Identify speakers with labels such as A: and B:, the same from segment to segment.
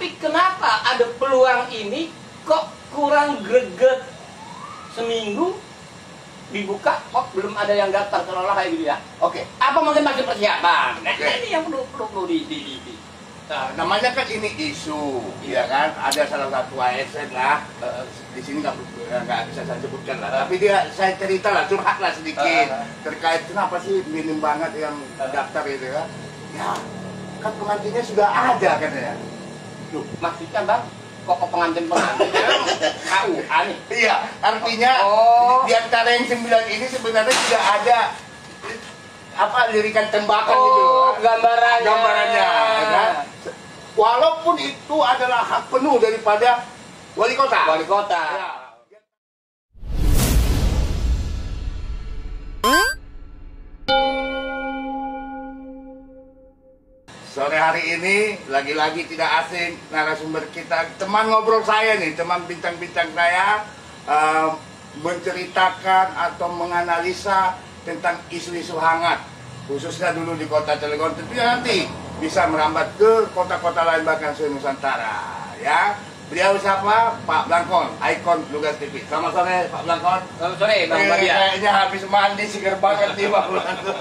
A: Tapi kenapa ada peluang ini kok kurang greget? Seminggu dibuka kok belum ada yang daftar, seolah kayak gitu ya.
B: Oke.
A: Apa mungkin masih persiapan? Nah,
B: Oke.
A: ini yang perlu
B: Nah, namanya kan ini isu, ya kan? Ada salah satu ASN lah, di sini nggak bisa saya sebutkan lah. Tapi saya cerita lah, curhat lah sedikit terkait kenapa sih minim banget yang daftar itu ya? Ya, kan pengantinnya sudah ada katanya.
A: Loh, maksudnya bang, kok pengantin-pengantin KUA nih?
B: Iya, artinya di antara yang 9 ini sebenarnya sudah ada apa lirikan tembakan gitu. Gambarannya, ya kan? Walaupun itu adalah hak penuh daripada wali kota.
A: Wali kota.
B: Ya. Sore hari ini lagi-lagi tidak asing narasumber kita, teman ngobrol saya nih, teman bintang-bintang saya menceritakan atau menganalisa tentang isu-isu hangat, khususnya dulu di kota Cilegon, tentunya nanti bisa merambat ke kota-kota lain bahkan se-Nusantara. Ya, beliau siapa? Pak Blangkon, ikon Lugas TV. Selamat sore Pak Blangkon.
A: Selamat sore Bang Badia.
B: Kayaknya habis mandi seger banget nih Pak Blangkon.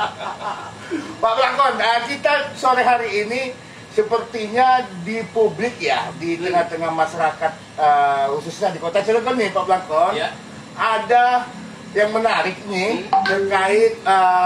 B: Pak Blangkon, kita sore hari ini sepertinya di publik ya, di tengah-tengah masyarakat khususnya di kota Cilegon nih Pak Blangkon,
A: Ya.
B: ada yang menarik nih terkait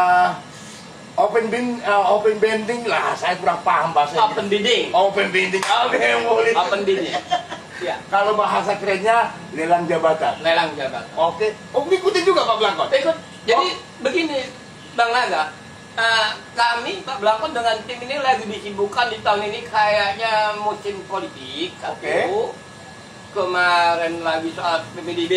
B: open bending lah, saya kurang paham bahasa
A: Open bidding.
B: Open bending, boleh.
A: Open bidding. Ya.
B: Kalau bahasa kerennya lelang jabatan.
A: Lelang jabatan.
B: Oke, ikutin juga Pak Blangkon.
A: Ikut. Jadi begini, Bang Naga, kami Pak Blangkon dengan tim ini lagi disibukkan di tahun ini kayaknya musim politik. Satu. Kemarin lagi soal PPDB.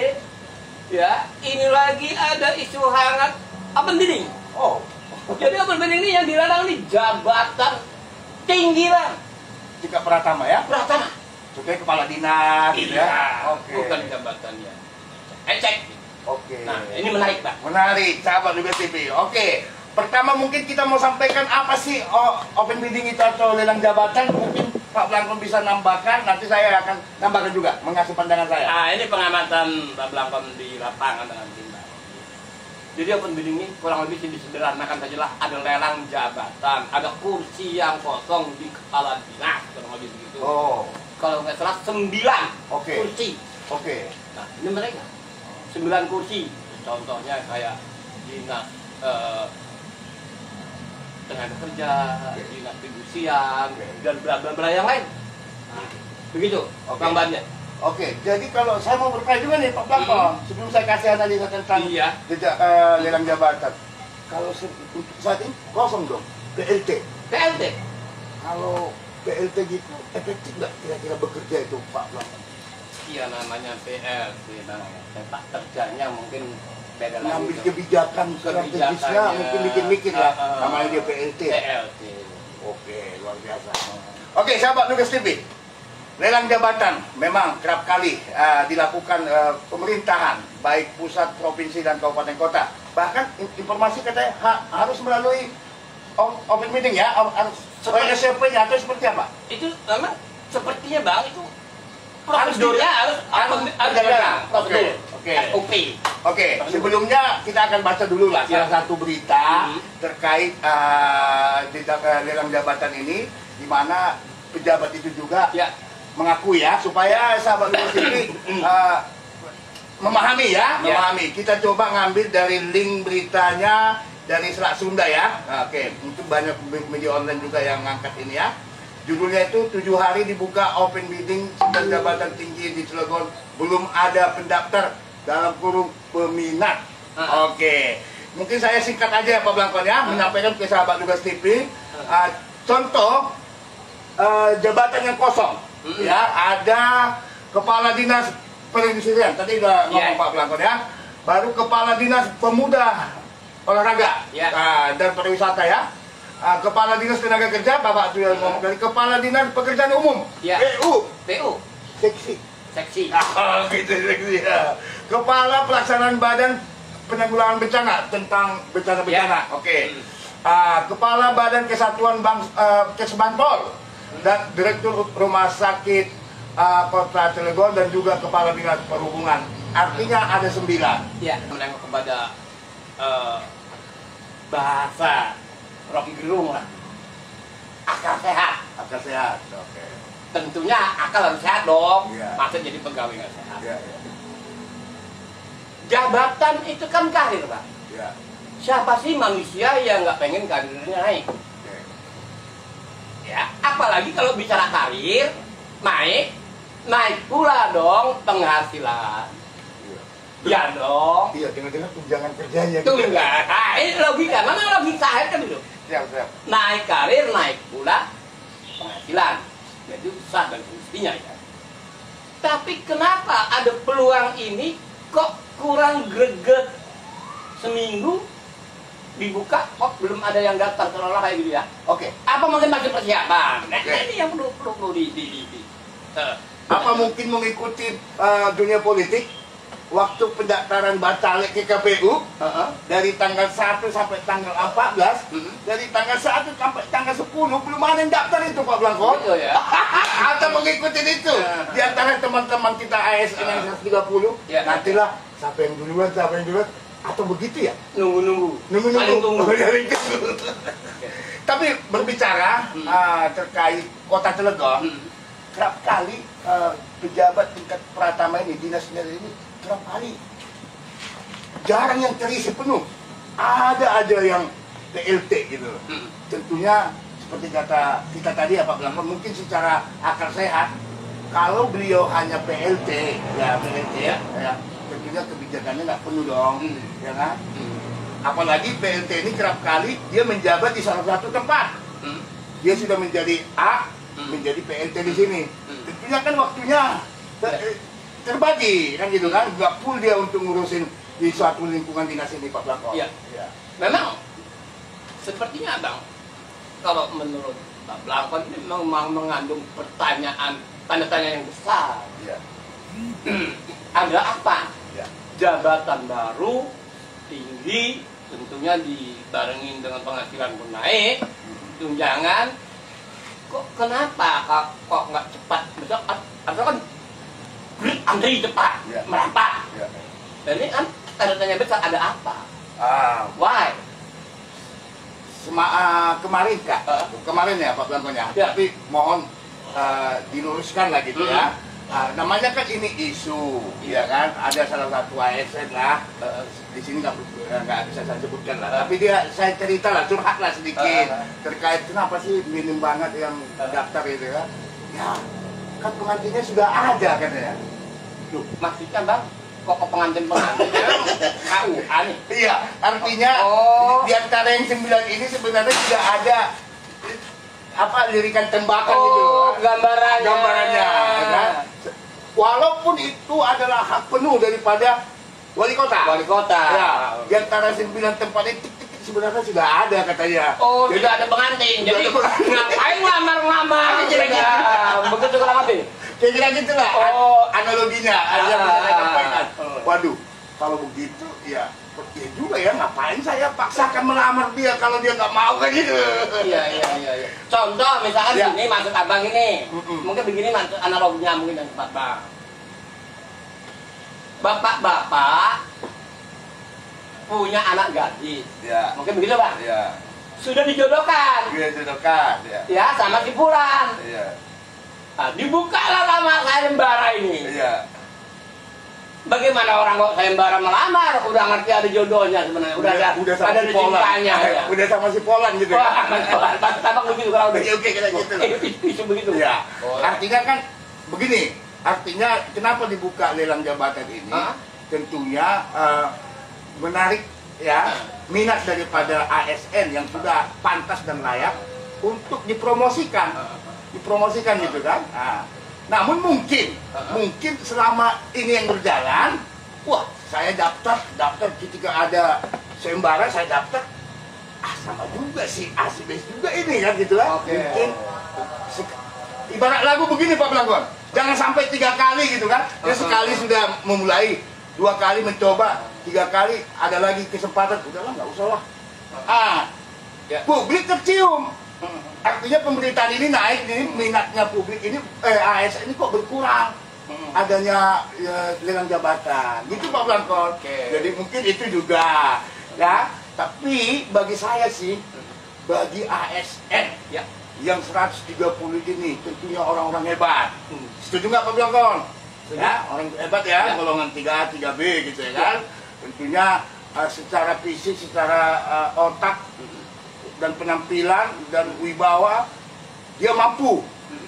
A: Ya, ini lagi ada isu hangat open bidding.
B: Oh.
A: Jadi open bidding ini yang dilarang nih jabatan tinggi lah.
B: Tingkat Pratama ya?
A: Pratama.
B: Sebagai kepala dinas gitu ya? Oke.
A: Bukan jabatannya. Cek.
B: Oke.
A: Nah, ini menarik Pak.
B: Menarik, sahabat Lugas TV. Oke. Pertama mungkin kita mau sampaikan apa sih open bidding itu atau lelang jabatan. Mungkin Pak Blangkon bisa nambahkan, nanti saya akan nambahkan juga mengasih pandangan saya.
A: Nah, ini pengamatan Pak Blangkon di lapangan dengan tim. Jadi open bidding ini kurang lebih disederhanakan sajalah, ada lelang jabatan, ada kursi yang kosong di kepala dinas, kurang lebih begitu.
B: Oh.
A: Kalau nggak salah 9
B: Oke.
A: kursi.
B: Oke.
A: Nah, ini mereka 9 kursi. Contohnya kayak dinas tenaga kerja, dinas perindustrian, dan bla yang lain. Nah, begitu, Bang Badia.
B: Oke, jadi kalau saya mau bertanya juga nih Pak Blangkon, sebelum saya kasih analisa tentang jejak lelang jabatan. Kalau untuk saat ini kosong dong, PLT.
A: PLT.
B: Kalau PLT gitu, efektif nggak kira-kira bekerja itu Pak Blangkon?
A: Iya, namanya PLT, sepak terjangnya mungkin beda lagi.
B: Ngambil kebijakan strategisnya mungkin mikir-mikir ya, namanya dia PLT.
A: PLT.
B: Oke, luar biasa. Oke, sahabat Lugas TV. Lelang jabatan memang kerap kali dilakukan pemerintahan, baik pusat, provinsi, dan kabupaten kota. Bahkan informasi katanya harus melalui open bidding ya, harus SOP-nya atau seperti apa?
A: Itu memang sepertinya Bang, itu prosedurnya harus jalan. Prosedur.
B: Oke.
A: SOP.
B: Oke, sebelumnya kita akan baca dulu lah salah satu berita terkait lelang jabatan ini, di mana pejabat itu juga mengaku ya, supaya sahabat Lugas TV memahami ya, memahami. Kita coba ngambil dari link beritanya dari Selat Sunda ya. Oke, itu banyak media online juga yang ngangkat ini ya. Judulnya itu 7 hari dibuka open bidding dan jabatan tinggi di Cilegon, belum ada pendaftar dalam kurung peminat. Oke, mungkin saya singkat aja ya Pak Blangkon ya, menyampaikan ke sahabat Lugas TV contoh jabatan yang kosong. Ya, ada kepala dinas perindustrian, tadi udah ngomong Pak Blangkon ya. Baru kepala dinas pemuda, olahraga dan pariwisata ya. Kepala dinas tenaga kerja, Bapak sudah ngomong tadi. Kepala dinas pekerjaan umum, PU. Seksi. Gitu seksi ya. Kepala pelaksanaan badan penanggulangan bencana, tentang bencana-bencana. Oke. Kepala badan kesatuan Kesbangpol. dan Direktur Rumah Sakit Kota Cilegon dan juga Kepala Dinas Perhubungan. Artinya ada 9.
A: Ya, menengok kepada bahasa Rocky Gerung lah. Akal sehat.
B: Akal sehat. Oke.
A: Tentunya akal harus sehat dong.
B: Iya.
A: Masa jadi pegawai nggak sehat.
B: Ya, ya.
A: Jabatan itu kan karir, Pak.
B: Ya.
A: Siapa sih manusia yang nggak pengen karirnya naik?
B: Oke.
A: Ya, apalagi kalau bicara karir, naik pula dong penghasilan.
B: Iya.
A: Ya dong.
B: Iya, dengan tunjangan kerjanya.
A: Itu enggak. Nah, ini logika. Mana logika kan itu?
B: Siap.
A: Naik karir, naik pula penghasilan. Jadi sah dan semestinya ya. Tapi kenapa ada peluang ini kok kurang greget? Seminggu dibuka kok belum ada yang daftar, seolah kayak gitu ya.
B: Oke.
A: Apa mungkin masih persiapan? Nah,
B: Oke.
A: ini yang perlu
B: Apa mungkin mengikuti dunia politik? Waktu pendaftaran bacalek ke KPU dari tanggal 1 sampai tanggal 14, dari tanggal 1 sampai tanggal 10 belum ada yang daftar itu Pak Blanko.
A: Betul ya.
B: Atau mengikuti itu di antara teman-teman kita ASN yang 130,
A: Ya.
B: nantilah siapa yang duluan atau begitu ya?
A: Nunggu.
B: Paling
A: Paling tunggu.
B: Tapi berbicara terkait Kota Cilegon, kerap kali pejabat tingkat pratama ini, dinas ini kerap kali jarang yang terisi penuh. Ada aja yang PLT gitu. Tentunya seperti kata kita tadi ya Pak Blanko, mungkin secara akal sehat kalau beliau hanya PLT ya, tentunya kebijakannya nggak penuh dong, ya kan? Apalagi PLT ini kerap kali dia menjabat di salah satu tempat. Dia sudah menjadi A, menjadi PLT di sini. Tentunya kan waktunya terbagi kan gitu kan, nggak full dia untuk ngurusin di suatu lingkungan dinas ini Pak Blanko.
A: Iya. Memang sepertinya Bang, kalau menurut Pak Blanko ini memang mengandung pertanyaan, tanda tanya yang besar.
B: Iya.
A: Ada apa?
B: Iya.
A: Jabatan baru tinggi, tentunya dibarengin dengan penghasilan pun naik, tunjangan. Kok kenapa kok nggak cepat? Besok atau kan antri cepat, merapat. Dan ini kan tanda tanya besar, ada apa? Why?
B: Kemarin Kak, kemarin ya Pak Blanko ya. Tapi mohon diluruskan lah gitu ya. Namanya kan ini isu, ya kan? Ada salah satu ASN lah, di sini nggak bisa saya sebutkan lah. Tapi saya cerita lah, curhat lah sedikit terkait kenapa sih minim banget yang daftar itu ya. Ya, kan pengantinnya sudah ada katanya.
A: Loh, maksudnya Bang, kok pengantin-pengantinnya KUA nih?
B: Iya, artinya di antara yang 9 ini sebenarnya sudah ada lirikan tembakan gitu. Gambarannya, ya kan? Walaupun itu adalah hak penuh daripada wali kota. Ya, di antara 9 tempat itu sebenarnya sudah ada katanya.
A: Jadi sudah ada pengantin. Jadi ngapain ngelamar-ngelamar? Begitu kurang lebih.
B: Kira-kira gitu lah. Analoginya yang saya sampaikan. Waduh, kalau begitu ya juga ya, ngapain saya paksakan melamar dia kalau dia nggak mau kan gitu.
A: Iya. Contoh misalkan gini, maksud abang ini, mungkin begini maksud analoginya mungkin yang tepat Bang. Bapak-bapak punya anak gadis, mungkin begitu Bang. Sudah dijodohkan. Ya, sama si Fulan. Nah, dibukalah lama sayembara ini. Bagaimana orang kok sayembara melamar? Udah ngerti ada jodohnya sebenarnya. Udah ada cintanya.
B: Udah sama si Polan gitu.
A: Tampak begitu kalau udah.
B: Oke, kita gitu.
A: Itu begitu.
B: Ya. Artinya kan begini. Artinya kenapa dibuka lelang jabatan ini? Tentunya menarik ya minat daripada ASN yang sudah pantas dan layak untuk dipromosikan gitu kan. Namun mungkin selama ini yang berjalan, wah saya daftar ketika ada sayembara saya daftar, sama juga sih, asibes juga ini kan gitu kan. Mungkin ibarat lagu begini Pak Blanko, jangan sampai 3 kali gitu kan. Dia sekali sudah memulai, 2 kali mencoba, 3 kali ada lagi kesempatan, udahlah nggak usah lah. Publik tercium, Artinya pemberitaan ini naik, ini minatnya publik ini ASN ini kok berkurang adanya lelang jabatan, gitu Pak Blankon. Jadi mungkin itu juga ya. Tapi bagi saya sih, bagi ASN ya yang 130 ini tentunya orang-orang hebat. Setuju nggak Pak Blankon? Ya, orang hebat ya, golongan 3A, 3B gitu ya kan. Tentunya secara fisik, secara otak dan penampilan dan wibawa dia mampu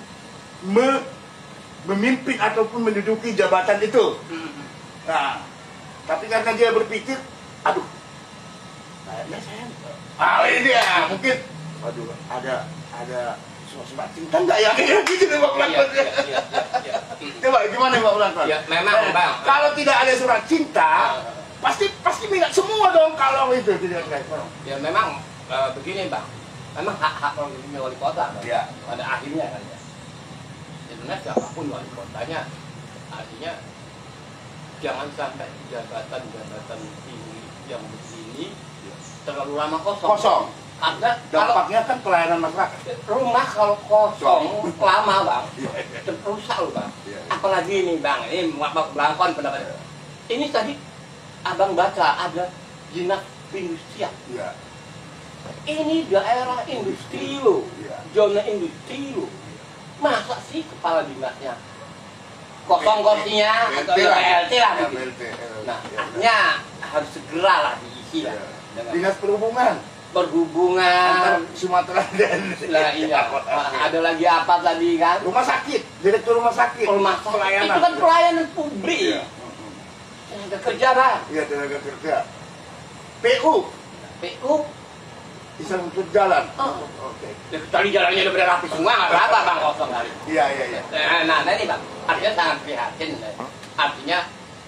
B: memimpin ataupun menduduki jabatan itu. Nah, tapi karena dia berpikir, aduh, kayaknya saya, ini ya mungkin, aduh, ada surat cinta nggak ya kayak gitu nih Pak Blankon. Coba gimana Pak Blankon?
A: Ya, memang Bang.
B: Kalau tidak ada surat cinta, pasti minat semua dong kalau itu tidak ada.
A: Ya memang begini Bang, memang hak-hak wali kota Bang.
B: Ya.
A: Pada akhirnya kan ya. Sebenarnya siapapun wali kotanya, artinya jangan sampai jabatan-jabatan tinggi yang begini terlalu lama kosong. Karena
B: Dampaknya kan pelayanan masyarakat.
A: Rumah kalau kosong lama Bang, rusak loh Bang. Apalagi ini Bang, ini Pak Blankon pendapat. Ini tadi Abang baca ada dinas perindustrian.
B: Iya.
A: Ini daerah industri loh, zona industri loh. Masa sih kepala dinasnya kosong kursinya atau PLT lah gitu. Nah, artinya harus segera lah diisi lah.
B: Dinas perhubungan
A: Perhubungan
B: antar Sumatera dan
A: iya. Ada lagi apa tadi kan?
B: rumah sakit, direktur rumah sakit,
A: Pelayanan. Itu kan pelayanan publik. Tenaga kerja Bang.
B: Iya, tenaga kerja. PU bisa untuk jalan. Oke.
A: Ya, kecuali jalannya udah berapi semua, nggak berapa Bang kosong kali.
B: Iya.
A: Nah ini Bang, artinya sangat prihatin. Artinya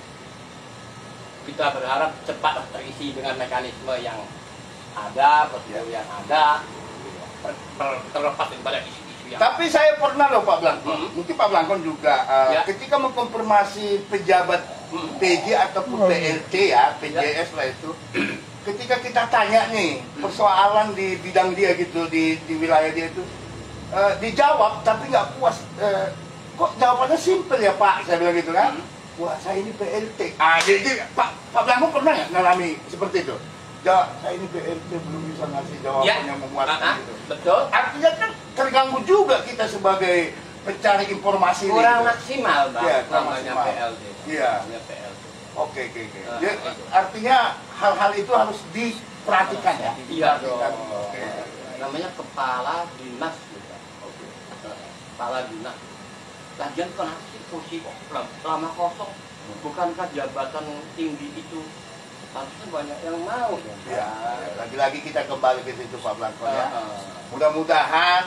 A: kita berharap cepat terisi dengan mekanisme yang ada, prosedur yang ada, terlepas daripada isu-isu yang.
B: Tapi saya pernah loh Pak Blankon, mungkin Pak Blankon juga ketika mengkonfirmasi pejabat PJ ataupun PLT ya, PJS lah itu, ketika kita tanya nih persoalan di bidang dia gitu, di wilayah dia itu, dijawab tapi nggak puas. Kok jawabannya simpel ya Pak, saya bilang gitu kan. Wah, saya ini PLT. Jadi Pak Blankon pernah nggak ngalami seperti itu? Ya, saya ini PLT belum bisa ngasih jawaban yang memuaskan gitu.
A: Betul.
B: Artinya kan terganggu juga kita sebagai pencari informasi.
A: Kurang maksimal Bang,
B: ya,
A: namanya PLT.
B: Iya.
A: PLT.
B: Oke. Ya, artinya hal-hal itu harus diperhatikan ya.
A: Iya dong.
B: Oke.
A: Namanya kepala dinas juga. Kepala dinas. Lagian kenapa sih kursi kok lama kosong? Bukankah jabatan tinggi itu harusnya banyak yang mau
B: ya? Lagi-lagi kita kembali ke situ Pak Blankon ya. Mudah-mudahan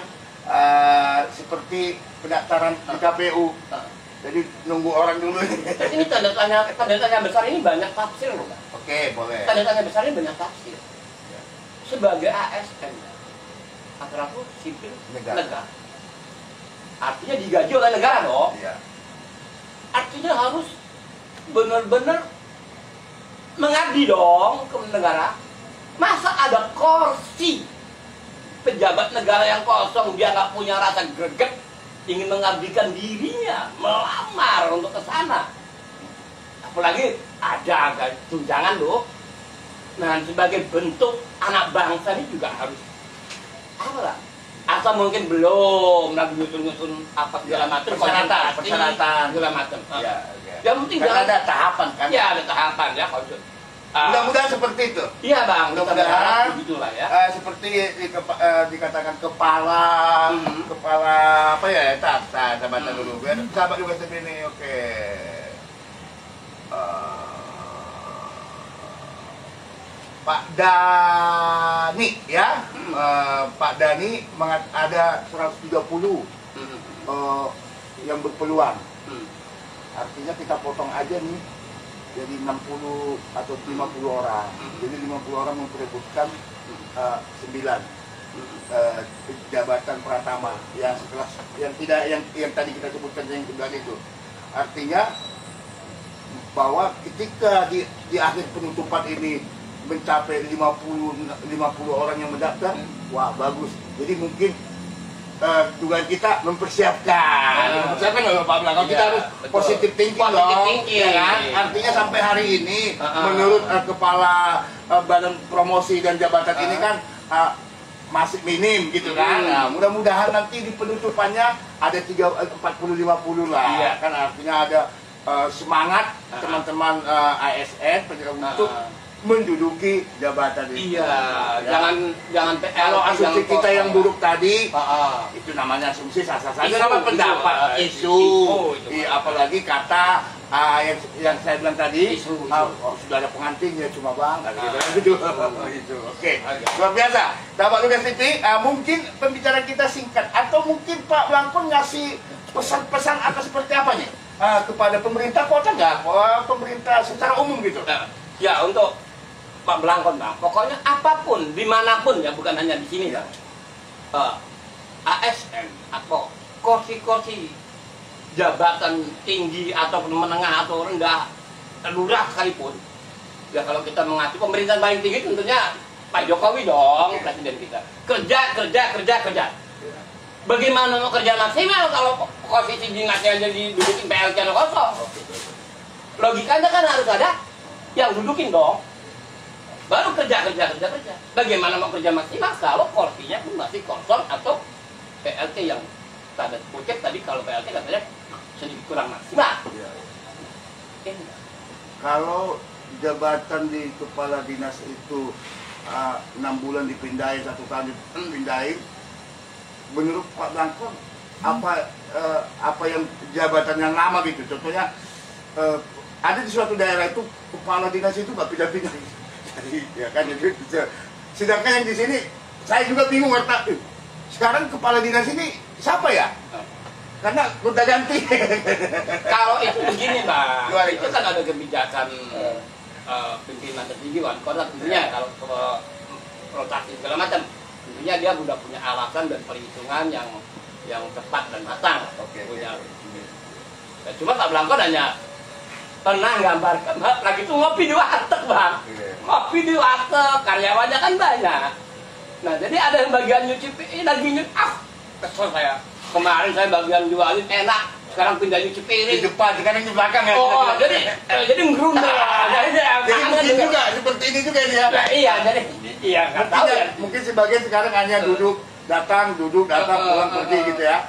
B: seperti pendaftaran di KPU. Jadi nunggu orang dulu.
A: Ini tanda tanya besar ini banyak tafsir loh Pak.
B: Oke, boleh.
A: Tanda tanya besar ini banyak tafsir. Sebagai ASN, aparatur sipil negara. Artinya digaji oleh negara dong.
B: Iya.
A: Artinya harus benar-benar mengabdi dong ke negara. Masa ada kursi pejabat negara yang kosong, dia nggak punya rasa greget ingin mengabdikan dirinya, melamar untuk ke sana. Apalagi ada tunjangan loh. Nah, sebagai bentuk anak bangsa ini juga harus apa lah? Atau mungkin belum lagi nyusun apa segala macam persyaratan segala macam. Yang penting
B: ada tahapan kan?
A: Ya, ada tahapan ya kalau
B: mudah-mudahan seperti itu.
A: Iya Bang,
B: mudah-mudahan
A: begitulah ya.
B: Seperti dikatakan kepala apa ya? Saya baca dulu. Sahabat juga seperti ini. Oke. Pak Dani ya, Pak Dani ada 130 yang berpeluang. Artinya kita potong aja nih jadi 60 atau 50 orang. Jadi 50 orang memperebutkan 9 jabatan pratama yang sekelas yang tadi kita sebutkan yang kedua itu. Artinya bahwa ketika di akhir penutupan ini mencapai 50 orang yang mendaftar, wah bagus. Jadi mungkin tugas kita mempersiapkan Pak Blang. Kalau kita harus positif thinking dong, ya kan? Artinya sampai hari ini menurut kepala Badan Promosi dan Jabatan ini kan masih minim gitu kan. Nah, mudah-mudahan nanti di penutupannya ada 40-50 lah.
A: Iya.
B: Kan artinya ada semangat teman-teman ASN untuk menduduki jabatan itu.
A: Iya, jangan
B: kalau asumsi kita yang buruk tadi, itu namanya asumsi sah-sah saja, nama pendapat, isu. Apalagi kata yang saya bilang tadi, sudah ada pengantinnya cuma bang, gitu. Oke, luar biasa. Sahabat Lugas TV, mungkin pembicaraan kita singkat, atau mungkin Pak Blangkon ngasih pesan-pesan atau seperti apa nih kepada pemerintah kota nggak, pemerintah secara umum gitu?
A: Ya, untuk Pak Blangkon, Bang, pokoknya apapun, dimanapun ya, bukan hanya di sini ya. ASN atau kursi-kursi jabatan tinggi ataupun menengah atau rendah, lurah sekalipun, ya kalau kita mengacu pemerintahan paling tinggi tentunya Pak Jokowi dong, presiden kita. Kerja. Bagaimana mau kerja maksimal kalau posisi dinasnya aja didudukin PLC kosong? Logikanya kan harus ada yang dudukin dong. Baru kerja. Bagaimana mau kerja maksimal kalau kursinya pun masih kosong atau PLT yang tanda kutip tadi, kalau PLT katanya sedikit kurang maksimal.
B: Kalau jabatan di kepala dinas itu 6 bulan dipindahin, 1 tahun dipindahin, menurut Pak Blangkon apa yang jabatan yang lama gitu? Contohnya ada di suatu daerah itu kepala dinas itu nggak pindah-pindah. Ya kan, jadi sedangkan yang di sini saya juga bingung sekarang kepala dinas ini siapa ya? Karena udah ganti.
A: Kalau itu begini, Bang, itu kan ada kebijakan pimpinan tertinggi wali kota tentunya. Kalau rotasi segala macam, tentunya dia sudah punya alasan dan perhitungan yang tepat dan matang. Punya. Ya, cuma Pak Blangkon hanya pernah gambarkan lagi itu ngopi di warteg, Bang. Ngopi di warteg, karyawannya kan banyak. Nah, jadi ada yang bagian nyuci piring, lagi nyuci, kesel saya. Kemarin saya bagian jualin enak, sekarang pindah nyuci piring. Di depan, sekarang di belakang ya. Jadi ngerundel.
B: Jadi juga, seperti ini juga ini ya.
A: Nah, iya, jadi nggak tahu ya.
B: Mungkin sebagian sekarang hanya duduk, datang, pulang, pergi gitu ya.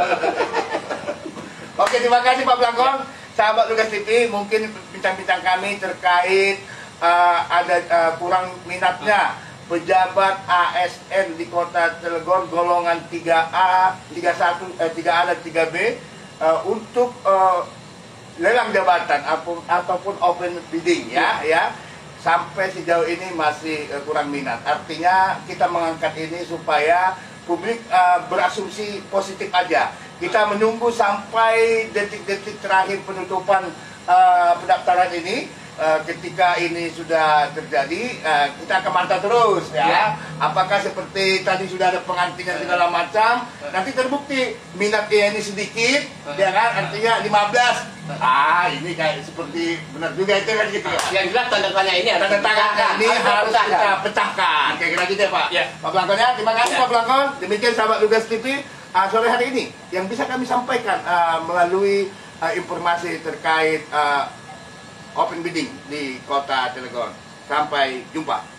B: Oke, terima kasih Pak Blangkon. Sahabat Lugas TV, mungkin bincang-bincang kami terkait ada kurang minatnya pejabat ASN di Kota Cilegon golongan 3A, 3A dan 3B untuk lelang jabatan ataupun open bidding ya. Sampai sejauh ini masih kurang minat. Artinya kita mengangkat ini supaya publik berasumsi positif aja. Kita menunggu sampai detik-detik terakhir penutupan pendaftaran ini. Ketika ini sudah terjadi, kita akan mantau terus ya. Apakah seperti tadi sudah ada pengantingan segala macam, nanti terbukti minatnya ini sedikit, ya kan? Artinya 15. Ini kayak seperti benar juga itu kan gitu ya.
A: Yang jelas tanda tanya ini
B: tanda tangan ini harus kita pecahkan. Kira-kira gitu ya Pak. Pak Blangkon ya, terima kasih Pak Blangkon. Demikian sahabat Lugas TV sore hari ini yang bisa kami sampaikan melalui informasi terkait open bidding di Kota Cilegon. Sampai jumpa.